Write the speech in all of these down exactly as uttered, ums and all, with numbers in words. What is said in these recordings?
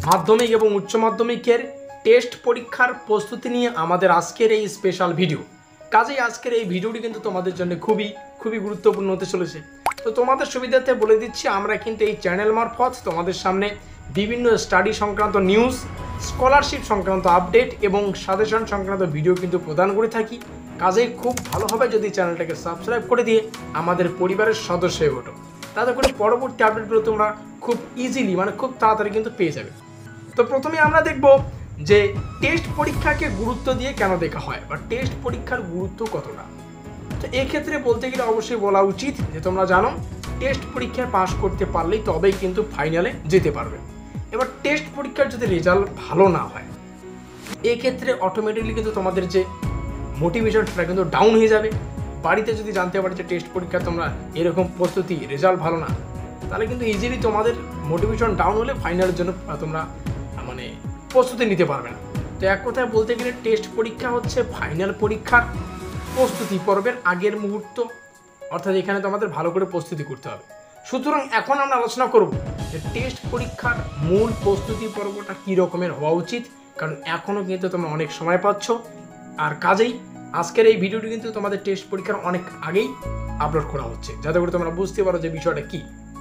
মাধ্যমিক এবং উচ্চ মাধ্যমিকের টেস্ট পরীক্ষার প্রস্তুতি নিয়ে আমাদের আজকের এই স্পেশাল ভিডিও। কাজেই আজকের এই ভিডিওটি কিন্তু তোমাদের জন্য খুবই খুবই গুরুত্বপূর্ণ হতে চলেছে। তো তোমাদের সুবিধার্থে বলে দিচ্ছি, আমরা কিন্তু এই চ্যানেল মারফত তোমাদের সামনে বিভিন্ন স্টাডি সংক্রান্ত নিউজ, স্কলারশিপ সংক্রান্ত আপডেট এবং সাজেশন সংক্রান্ত ভিডিও কিন্তু প্রদান করে থাকি। কাজেই খুব ভালো হবে যদি চ্যানেলটাকে সাবস্ক্রাইব করে দিয়ে আমাদের পরিবারের সদস্য হয়ে ওঠো, তাতে করে পরবর্তী আপডেটগুলো তোমরা খুব ইজিলি মানে খুব তাড়াতাড়ি কিন্তু পেয়ে যাবে। তো প্রথমে আমরা দেখব যে টেস্ট পরীক্ষাকে গুরুত্ব দিয়ে কেন দেখা হয় বা টেস্ট পরীক্ষার গুরুত্ব কতটা। তো এক্ষেত্রে বলতে গেলে অবশ্যই বলা উচিত যে তোমরা জানো টেস্ট পরীক্ষায় পাস করতে পারলেই তবেই কিন্তু ফাইনালে যেতে পারবে। এবার টেস্ট পরীক্ষার যদি রেজাল্ট ভালো না হয়, এক্ষেত্রে অটোমেটিকলি কিন্তু তোমাদের যে মোটিভেশন সেটা কিন্তু ডাউন হয়ে যাবে। বাড়িতে যদি জানতে পারে যে টেস্ট পরীক্ষা তোমরা এরকম প্রস্তুতি, রেজাল্ট ভালো না, তাহলে কিন্তু ইজিলি তোমাদের মোটিভেশন ডাউন হলে ফাইনালের জন্য তোমরা মানে প্রস্তুতি নিতে পারবে না। তো এক কথায় বলতে গেলে টেস্ট পরীক্ষা হচ্ছে ফাইনাল পরীক্ষার প্রস্তুতি পর্বের আগের মুহূর্ত, অর্থাৎ এখানে তোমাদের ভালো করে প্রস্তুতি করতে হবে। সুতরাং এখন আমরা আলোচনা করব যে টেস্ট পরীক্ষার মূল প্রস্তুতি পর্বটা কী রকমের হওয়া উচিত, কারণ এখনও কিন্তু তোমরা অনেক সময় পাচ্ছ। আর কাজেই আজকের এই ভিডিওটি কিন্তু তোমাদের টেস্ট পরীক্ষার অনেক আগেই আপলোড করা হচ্ছে, যাতে করে তোমরা বুঝতে পারো যে বিষয়টা কী।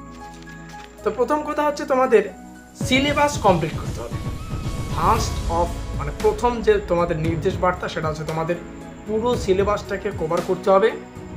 তো প্রথম কথা হচ্ছে তোমাদের সিলেবাস কমপ্লিট করতে হবে। ফার্স্ট অফ মানে প্রথম যে তোমাদের নির্দেশ বার্তা সেটা হচ্ছে তোমাদের পুরো সিলেবাসটাকে কভার করতে হবে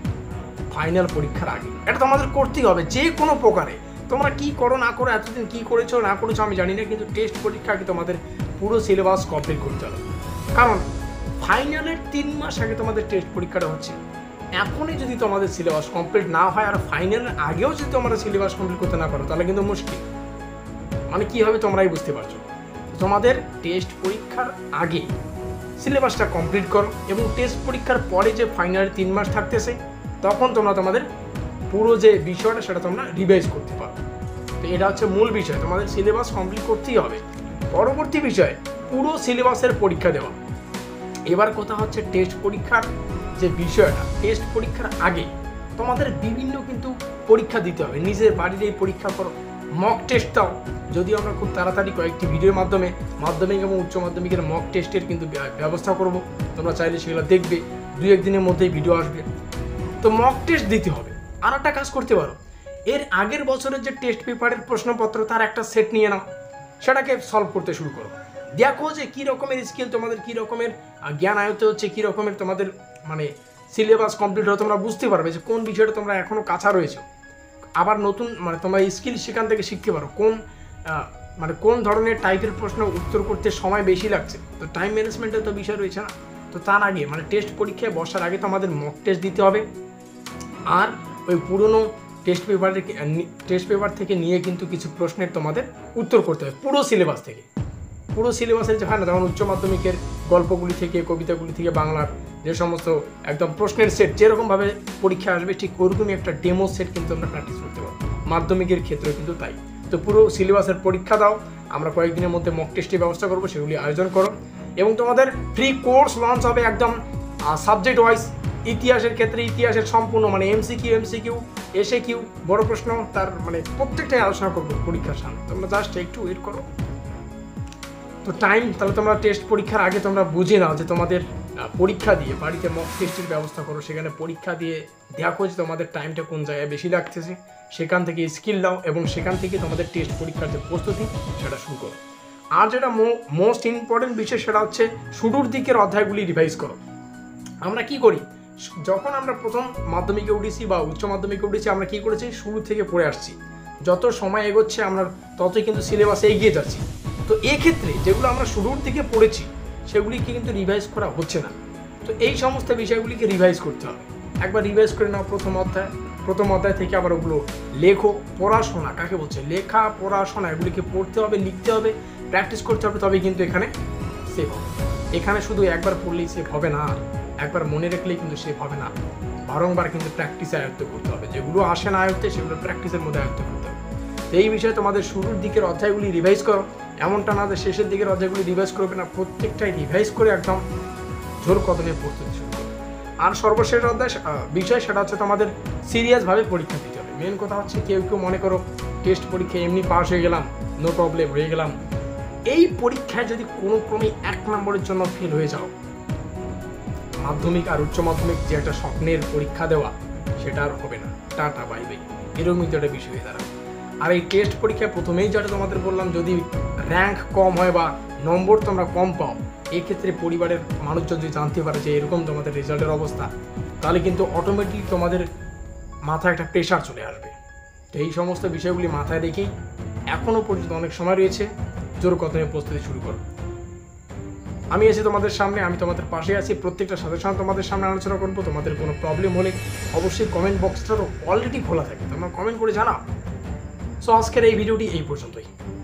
ফাইনাল পরীক্ষার আগে। এটা তোমাদের করতেই হবে যে কোনো প্রকারে। তোমরা কি করো না করো, এতদিন কি করেছো না করেছো আমি জানি না, কিন্তু টেস্ট পরীক্ষা আগে তোমাদের পুরো সিলেবাস কমপ্লিট করতে হবে। কারণ ফাইনালের তিন মাস আগে তোমাদের টেস্ট পরীক্ষাটা হচ্ছে। এখনই যদি তোমাদের সিলেবাস কমপ্লিট না হয় আর ফাইনালের আগেও যদি তোমরা সিলেবাস কমপ্লিট করতে না পারো, তাহলে কিন্তু মুশকিল। মানে কী হবে তোমরাই বুঝতে পারছো। তোমাদের টেস্ট পরীক্ষার আগে সিলেবাসটা কমপ্লিট করো এবং টেস্ট পরীক্ষার পরে যে ফাইনালের তিন মাস থাকতেছে তখন তোমরা তোমাদের পুরো যে বিষয়টা সেটা তোমরা রিভাইজ করতে পারো। তো এটা হচ্ছে মূল বিষয়, তোমাদের সিলেবাস কমপ্লিট করতেই হবে। পরবর্তী বিষয় পুরো সিলেবাসের পরীক্ষা দেওয়া। এবার কথা হচ্ছে টেস্ট পরীক্ষার যে বিষয়টা, টেস্ট পরীক্ষার আগে তোমাদের বিভিন্ন কিন্তু পরীক্ষা দিতে হবে। নিজের বাড়ির এই পরীক্ষা করো, মক টেস্ট দাও। যদিও আমরা খুব তাড়াতাড়ি কয়েকটি ভিডিওর মাধ্যমে মাধ্যমিক এবং উচ্চ মাধ্যমিকের মক টেস্টের কিন্তু ব্যবস্থা করব, তোমরা চাইলে সেগুলো দেখবে, দুই একদিনের মধ্যেই ভিডিও আসবে। তো মক টেস্ট দিতে হবে। আর একটা কাজ করতে পারো, এর আগের বছরের যে টেস্ট পেপারের প্রশ্নপত্র তার একটা সেট নিয়ে নাও, সেটাকে সলভ করতে শুরু করো। দেখো যে কী রকমের স্কিল তোমাদের, কী রকমের জ্ঞান আয়ত্ত হচ্ছে, কী রকমের তোমাদের মানে সিলেবাস কমপ্লিট হলে তোমরা বুঝতে পারবে যে কোন বিষয়টা তোমরা এখনও কাঁচা রয়েছে। আবার নতুন মানে তোমরা স্কিল সেখান থেকে শিখতে পারো, কোন মানে কোন ধরনের টাইপের প্রশ্ন উত্তর করতে সময় বেশি লাগছে। তো টাইম ম্যানেজমেন্টের তো বিষয় রয়েছে না। তো তার আগে মানে টেস্ট পরীক্ষায় বসার আগে তো আমাদের মক টেস্ট দিতে হবে। আর ওই পুরনো টেস্ট পেপারের টেস্ট পেপার থেকে নিয়ে কিন্তু কিছু প্রশ্নের তোমাদের উত্তর করতে হবে পুরো সিলেবাস থেকে। পুরো সিলেবাসের যে হয় না, যেমন উচ্চ মাধ্যমিকের গল্পগুলি থেকে, কবিতাগুলি থেকে, বাংলার যে সমস্ত একদম প্রশ্নের সেট যেরকমভাবে পরীক্ষা আসবে ঠিক ওরকমই একটা ডেমো সেট কিন্তু আমরা প্র্যাকটিস করতে পারবো। মাধ্যমিকের ক্ষেত্রে কিন্তু তাই। তো পুরো সিলেবাসের পরীক্ষা দাও, আমরা কয়েকদিনের মধ্যে মক টেস্টের ব্যবস্থা করবো, সেগুলি আয়োজন করো। এবং তোমাদের ফ্রি কোর্স লঞ্চ হবে একদম সাবজেক্ট ওয়াইজ। ইতিহাসের ক্ষেত্রে ইতিহাসের সম্পূর্ণ মানে এমসিকিউ এমসিকিউ এসে কিউ বড় প্রশ্ন তার মানে প্রত্যেকটাই আলোচনা করবো পরীক্ষার সামনে। তোমরা জাস্ট একটু ওয়েট করো। তো টাইম তাহলে তোমরা টেস্ট পরীক্ষার আগে তোমরা বুঝে নাও যে তোমাদের পরীক্ষা দিয়ে বাড়িতে মক টেস্টের ব্যবস্থা করো, সেখানে পরীক্ষা দিয়ে দেখো যে তোমাদের টাইমটা কোন জায়গায় বেশি লাগতেছে, সেখান থেকে স্কিল দাও এবং সেখান থেকে তোমাদের টেস্ট পরীক্ষার যে প্রস্তুতি সেটা শুরু করো। আর যেটা মোস্ট ইম্পর্টেন্ট বিষয় সেটা হচ্ছে শুরুর দিকের অধ্যায়গুলি রিভাইজ করো। আমরা কি করি, যখন আমরা প্রথম মাধ্যমিকে উঠেছি বা উচ্চ মাধ্যমিকে উঠেছি, আমরা কি করেছি শুরু থেকে পড়ে আসছি। যত সময় এগোচ্ছে আমরা ততই কিন্তু সিলেবাসে এগিয়ে যাচ্ছি। তো এক্ষেত্রে যেগুলো আমরা শুরুর দিকে পড়েছি সেগুলিকে কিন্তু রিভাইজ করা হচ্ছে না। তো এই সমস্ত বিষয়গুলিকে রিভাইজ করতে হবে। একবার রিভাইজ করে নাও প্রথম অধ্যায়, প্রথম অধ্যায় থেকে আবার ওগুলো লেখো। পড়াশোনা কাকে বলছে, লেখা পড়াশোনা এগুলিকে পড়তে হবে, লিখতে হবে, প্র্যাকটিস করতে হবে, তবে কিন্তু এখানে সেভ হবে। এখানে শুধু একবার পড়লেই সেভ হবে না, একবার মনে রাখলেই কিন্তু সেভ হবে না, বারংবার কিন্তু প্র্যাকটিসে আয়ত্ত করতে হবে। যেগুলো আসে না আয়ত্তে সেগুলো প্র্যাকটিসের মধ্যে আয়ত্ত করতে হবে। তো এই বিষয়ে তোমাদের শুরুর দিকের অধ্যায়গুলি রিভাইজ করো। এমনটা না যে শেষের দিকের অধ্যায়গুলি রিভাইজ করবে না, প্রত্যেকটাই রিভাইজ করে একদম জোর কদমে প্রস্তুতি শুরু করো। আর সর্বশেষ অধ্যায় বিষয় সেটা হচ্ছে তোমাদের সিরিয়াসভাবে পরীক্ষা দিতে হবে। মেন কথা হচ্ছে কেউ কেউ মনে করো টেস্ট পরীক্ষায় এমনি পাস হয়ে গেলাম, নো প্রবলেম হয়ে গেলাম, এই পরীক্ষায় যদি কোনো ক্রমে এক নম্বরের জন্য ফেল হয়ে যাও, মাধ্যমিক আর উচ্চ মাধ্যমিক যে একটা স্বপ্নের পরীক্ষা দেওয়া সেটা আর হবে না, টাটা বাই বাই, এরকম কিন্তু একটা বিষয় হয়ে দাঁড়াবে। আর এই টেস্ট পরীক্ষায় প্রথমেই যেটা তোমাদের বললাম, যদি র্যাঙ্ক কম হয় বা নম্বর তোমরা কম পাও, এক্ষেত্রে পরিবারের মানুষ যদি জানতে পারে যে এরকম তোমাদের রেজাল্টের অবস্থা, তাহলে কিন্তু অটোমেটিক তোমাদের মাথায় একটা প্রেশার চলে আসবে। তো এই সমস্ত বিষয়গুলি মাথায় রেখেই এখনও পর্যন্ত অনেক সময় রয়েছে, জোর কদমে প্রস্তুতি শুরু করো। আমি আছি তোমাদের সামনে, আমি তোমাদের পাশে আছি, প্রত্যেকটা সাজেশন তোমাদের সামনে আলোচনা করবো। তোমাদের কোনো প্রবলেম হলে অবশ্যই কমেন্ট বক্সটা তো অলরেডি খোলা থাকে, তোমরা কমেন্ট করে জানাও। সো আজকের এই ভিডিওটি এই পর্যন্তই।